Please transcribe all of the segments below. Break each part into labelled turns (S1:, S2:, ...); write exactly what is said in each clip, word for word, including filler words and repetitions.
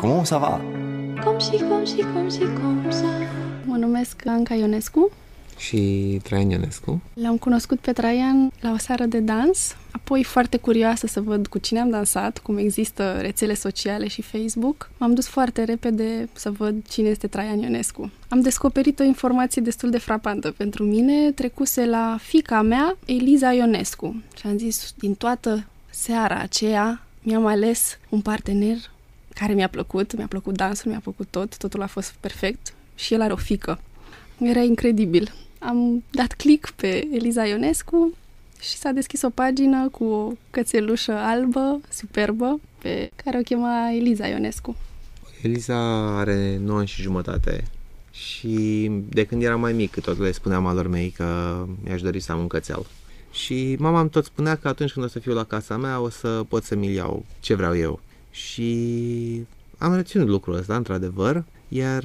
S1: Comment ça va?
S2: Cum și, cum și, cum și, cum ça. Mă numesc Anca Ionescu.
S3: Și Traian Ionescu.
S2: L-am cunoscut pe Traian la o seară de dans, apoi foarte curioasă să văd cu cine am dansat, cum există rețele sociale și Facebook. M-am dus foarte repede să văd cine este Traian Ionescu. Am descoperit o informație destul de frapantă pentru mine, trecuse la fiica mea, Eliza Ionescu. Și am zis, din toată seara aceea, mi-am ales un partener care mi-a plăcut, mi-a plăcut dansul, mi-a plăcut tot, totul a fost perfect și el are o fiică. Era incredibil. Am dat click pe Eliza Ionescu și s-a deschis o pagină cu o cățelușă albă, superbă, pe care o chema Eliza Ionescu.
S3: Eliza are nouă ani și jumătate și de când eram mai mic, tot le spuneam alor mei că mi-aș dori să am un cățel. Și mama îmi tot spunea că atunci când o să fiu la casa mea o să pot să mi-l iau ce vreau eu. Și am reținut lucrul ăsta, într-adevăr, iar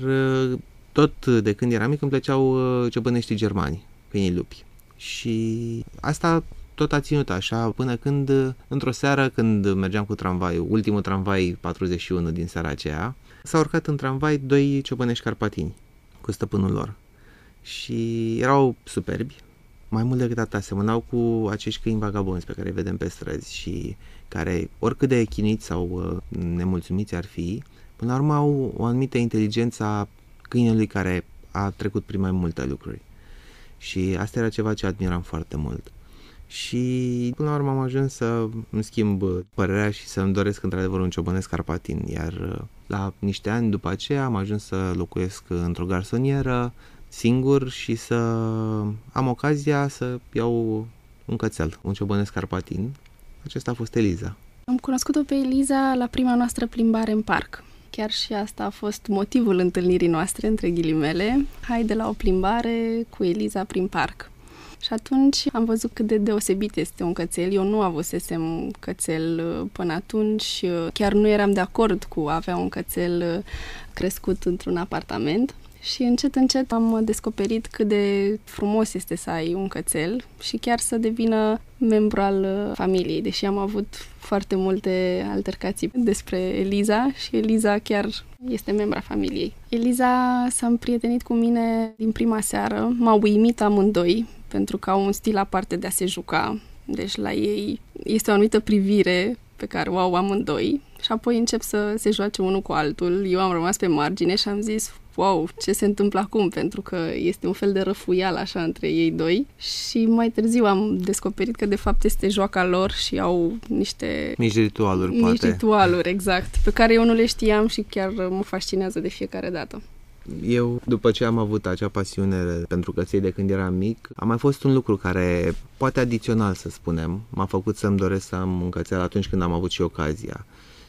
S3: tot de când eram mic îmi plăceau ciobăneștii germani, câinii lupi. Și asta tot a ținut așa până când, într-o seară, când mergeam cu tramvaiul, ultimul tramvai patruzeci și unu din seara aceea, s-au urcat în tramvai doi ciobănești carpatini cu stăpânul lor. Și erau superbi, mai mult decât atât, asemănau cu acești câini vagabonzi pe care îi vedem pe străzi și care, oricât de chinuiți sau nemulțumiți ar fi, până la urmă au o anumită inteligență a câinelui care a trecut prin mai multe lucruri. Și asta era ceva ce admiram foarte mult. Și până la urmă am ajuns să îmi schimb părerea și să-mi doresc într-adevăr un ciobănesc carpatin. Iar la niște ani după aceea am ajuns să locuiesc într-o garsonieră, singur, și să am ocazia să iau un cățel, un ciobănesc carpatin. Acesta a fost Eliza.
S2: Am cunoscut-o pe Eliza la prima noastră plimbare în parc. Chiar și asta a fost motivul întâlnirii noastre, între ghilimele. Haide la o plimbare cu Eliza prin parc. Și atunci am văzut cât de deosebit este un cățel. Eu nu avusesem cățel până atunci. Chiar nu eram de acord cu a avea un cățel crescut într-un apartament. Și încet, încet am descoperit cât de frumos este să ai un cățel și chiar să devină membru al familiei, deși am avut foarte multe altercații despre Eliza și Eliza chiar este membra familiei. Eliza s-a împrietenit cu mine din prima seară, m-a uimit amândoi pentru că au un stil aparte de a se juca, deci la ei este o anumită privire pe care o au amândoi și apoi încep să se joace unul cu altul. Eu am rămas pe margine și am zis, wow, ce se întâmplă acum? Pentru că este un fel de răfuială așa între ei doi și mai târziu am descoperit că de fapt este joaca lor și au niște
S3: mici ritualuri,
S2: mici
S3: poate.
S2: ritualuri, exact, pe care eu nu le știam și chiar mă fascinează de fiecare dată.
S3: Eu, după ce am avut acea pasiune pentru căței de când eram mic, a mai fost un lucru care, poate adițional să spunem, m-a făcut să-mi doresc să am un cățel atunci când am avut și ocazia.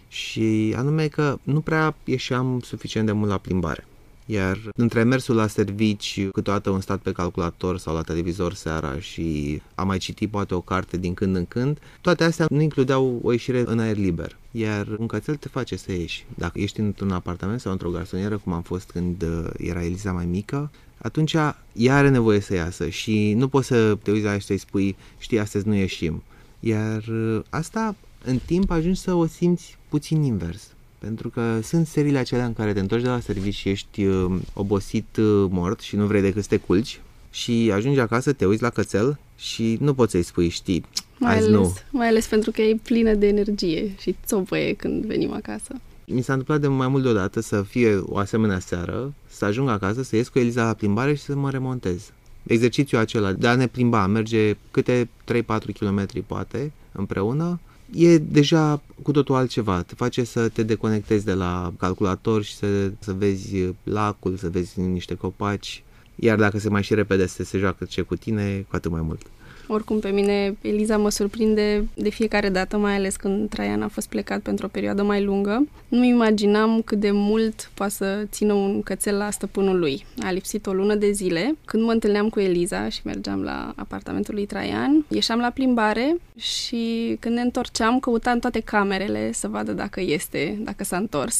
S3: Și anume că nu prea ieșeam suficient de mult la plimbare. Iar între mersul la servici, câteodată un stat pe calculator sau la televizor seara și am mai citit poate o carte din când în când, toate astea nu includeau o ieșire în aer liber. Iar un cățel te face să ieși. Dacă ești într-un apartament sau într-o garsonieră, cum am fost când era Eliza mai mică, atunci ea are nevoie să iasă și nu poți să te uiți la ea și să-i spui, știi, astăzi nu ieșim. Iar asta, în timp, ajungi să o simți puțin invers. Pentru că sunt seriile acelea în care te întorci de la serviciu și ești uh, obosit, uh, mort și nu vrei decât să te culci și ajungi acasă, te uiți la cățel și nu poți să-i spui, știi,
S2: mai
S3: azi
S2: ales,
S3: nu.
S2: Mai ales pentru că e plină de energie și țopăie când venim acasă.
S3: Mi s-a întâmplat de mai mult deodată să fie o asemenea seară, să ajung acasă, să ies cu Eliza la plimbare și să mă remontez. Exercițiul acela de a ne plimba, merge câte trei patru kilometri poate împreună, e deja cu totul altceva. Te face să te deconectezi de la calculator și să, să vezi lacul, să vezi niște copaci. Iar dacă se mai și repede să se joacă ce cu tine, cu atât mai mult.
S2: Oricum, pe mine, Eliza mă surprinde de fiecare dată, mai ales când Traian a fost plecat pentru o perioadă mai lungă. Nu imaginam cât de mult poate să țină un cățel la stăpânul lui. A lipsit o lună de zile. Când mă întâlneam cu Eliza și mergeam la apartamentul lui Traian, ieșeam la plimbare și când ne întorceam, căutam toate camerele să vadă dacă este, dacă s-a întors.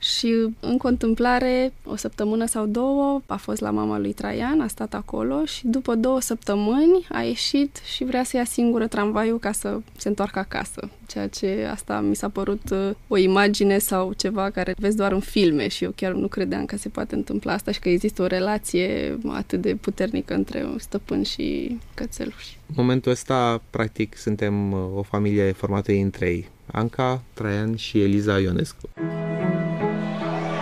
S2: Și în întâmplare, o săptămână sau două, a fost la mama lui Traian, a stat acolo și după două săptămâni a ieșit și vrea să ia singură tramvaiul ca să se întoarcă acasă. Ceea ce asta mi s-a părut o imagine sau ceva care vezi doar în filme și eu chiar nu credeam că se poate întâmpla asta și că există o relație atât de puternică între stăpân și cățeluși.
S3: În momentul ăsta, practic, suntem o familie formată din trei. Anca, Traian și Eliza Ionescu.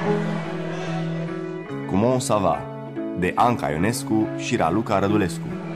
S1: Comment ça va? De Anca Ionescu și Raluca Rădulescu.